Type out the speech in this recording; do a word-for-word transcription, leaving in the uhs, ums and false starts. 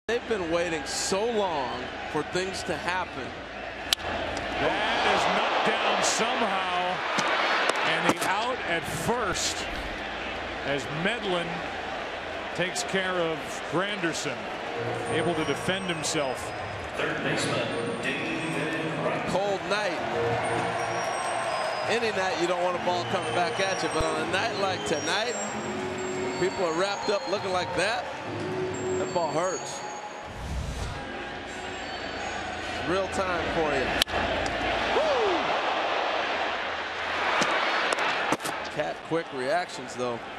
They've been waiting so long for things to happen. That is knocked down somehow, and the out at first as Medlen takes care of Granderson, able to defend himself. Third baseman, Cold night. Any night you don't want a ball coming back at you, but on a night like tonight, people are wrapped up looking like that. That ball hurts. Real time for you. Woo! Cat quick reactions though.